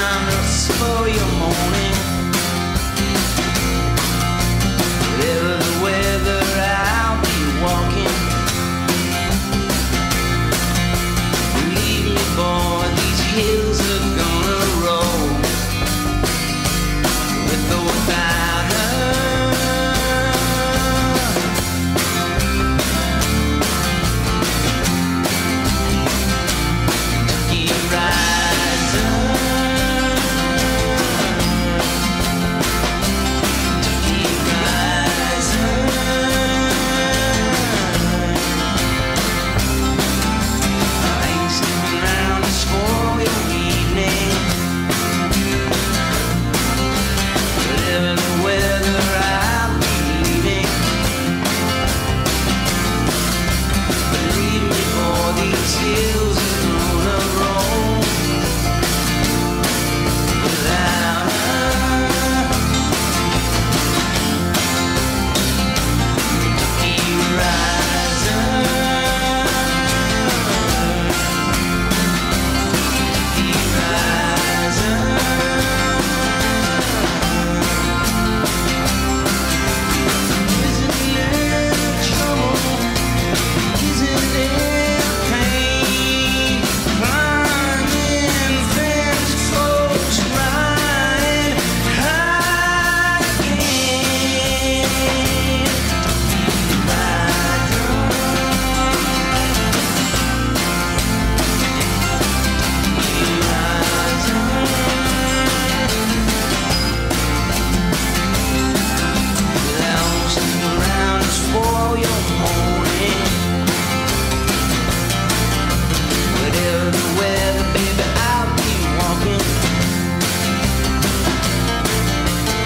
time to spoil your morning. Whatever the weather, I'll be walking. Believe me, boy, these hills are gonna roll with or without her.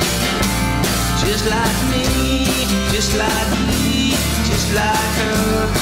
Just like me, just like me, just like her.